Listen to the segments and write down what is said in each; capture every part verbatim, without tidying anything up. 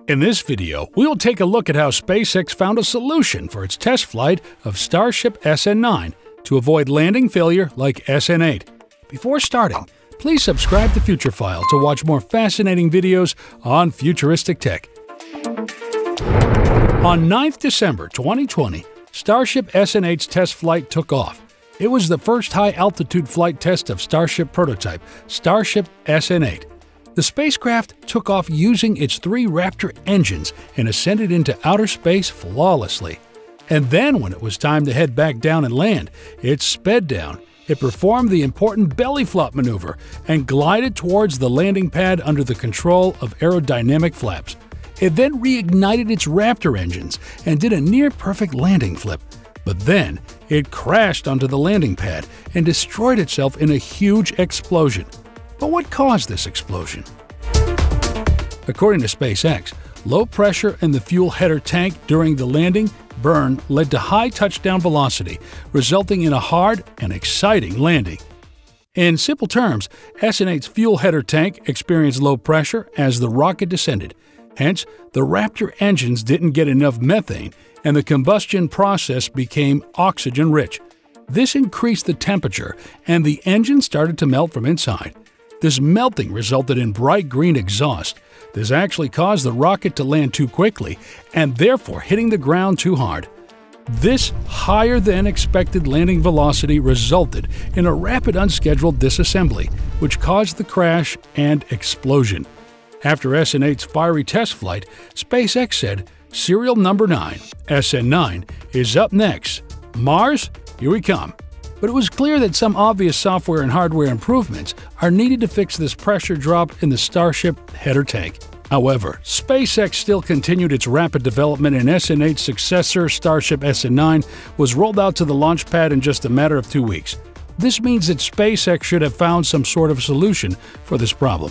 In this video, we will take a look at how SpaceX found a solution for its test flight of Starship S N nine to avoid landing failure like S N eight. Before starting, please subscribe to Futurephile to watch more fascinating videos on futuristic tech. On ninth December twenty twenty, Starship S N eight's test flight took off. It was the first high-altitude flight test of Starship prototype, Starship S N eight. The spacecraft took off using its three Raptor engines and ascended into outer space flawlessly. And then, when it was time to head back down and land, it sped down. It performed the important belly flop maneuver and glided towards the landing pad under the control of aerodynamic flaps. It then reignited its Raptor engines and did a near-perfect landing flip. But then, it crashed onto the landing pad and destroyed itself in a huge explosion. But what caused this explosion? According to SpaceX, low pressure in the fuel header tank during the landing burn led to high touchdown velocity, resulting in a hard and exciting landing. In simple terms, S N eight's fuel header tank experienced low pressure as the rocket descended. Hence, the Raptor engines didn't get enough methane, and the combustion process became oxygen-rich. This increased the temperature, and the engine started to melt from inside. This melting resulted in bright green exhaust. This actually caused the rocket to land too quickly and therefore hitting the ground too hard. This higher-than-expected landing velocity resulted in a rapid unscheduled disassembly, which caused the crash and explosion. After S N eight's fiery test flight, SpaceX said, "Serial number nine, S N nine, is up next. Mars, here we come." But it was clear that some obvious software and hardware improvements are needed to fix this pressure drop in the Starship header tank. However, SpaceX still continued its rapid development, and S N eight's successor, Starship S N nine, was rolled out to the Launchpad in just a matter of two weeks. This means that SpaceX should have found some sort of solution for this problem.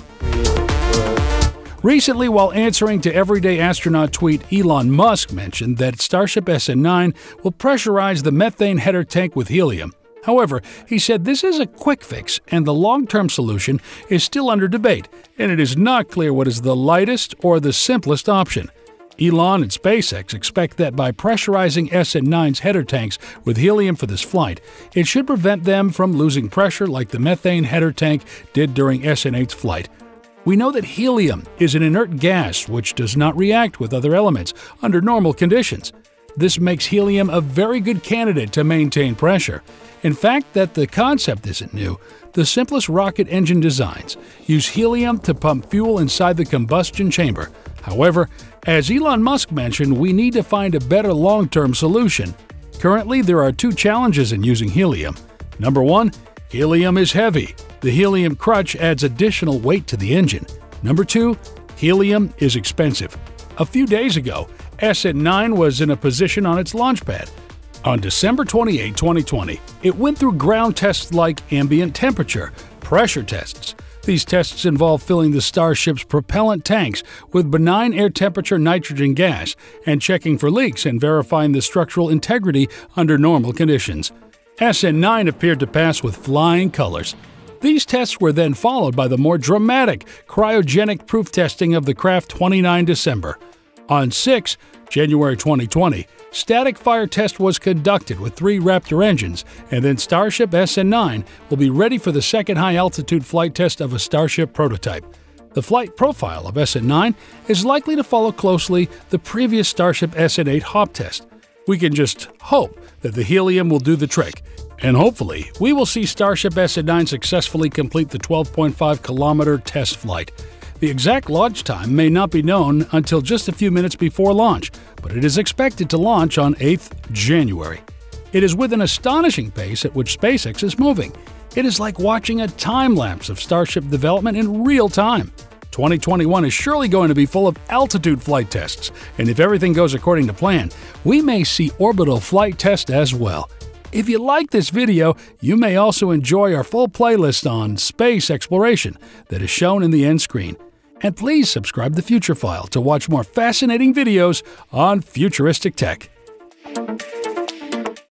Recently, while answering to Everyday Astronaut tweet, Elon Musk mentioned that Starship S N nine will pressurize the methane header tank with helium. However, he said this is a quick fix and the long-term solution is still under debate, and it is not clear what is the lightest or the simplest option. Elon and SpaceX expect that by pressurizing S N nine's header tanks with helium for this flight, it should prevent them from losing pressure like the methane header tank did during S N eight's flight. We know that helium is an inert gas which does not react with other elements under normal conditions. This makes helium a very good candidate to maintain pressure. In fact, that the concept isn't new. The simplest rocket engine designs use helium to pump fuel inside the combustion chamber. However, as Elon Musk mentioned, we need to find a better long-term solution. Currently, there are two challenges in using helium. Number one, helium is heavy. The helium crutch adds additional weight to the engine. Number two, helium is expensive. A few days ago, S N nine was in a position on its launch pad. On December twenty-eighth, twenty twenty, it went through ground tests like ambient temperature, pressure tests. These tests involve filling the Starship's propellant tanks with benign air-temperature nitrogen gas and checking for leaks and verifying the structural integrity under normal conditions. S N nine appeared to pass with flying colors. These tests were then followed by the more dramatic cryogenic proof testing of the craft twenty-ninth December. On sixth January twenty twenty, static fire test was conducted with three Raptor engines, and then Starship S N nine will be ready for the second high-altitude flight test of a Starship prototype. The flight profile of S N nine is likely to follow closely the previous Starship S N eight hop test. We can just hope that the helium will do the trick, and hopefully we will see Starship S N nine successfully complete the twelve point five kilometer test flight. The exact launch time may not be known until just a few minutes before launch, but it is expected to launch on eighth January. It is with an astonishing pace at which SpaceX is moving. It is like watching a time-lapse of Starship development in real time. twenty twenty-one is surely going to be full of altitude flight tests, and if everything goes according to plan, we may see orbital flight tests as well. If you like this video, you may also enjoy our full playlist on space exploration that is shown in the end screen. And please subscribe to Futurephile to watch more fascinating videos on futuristic tech.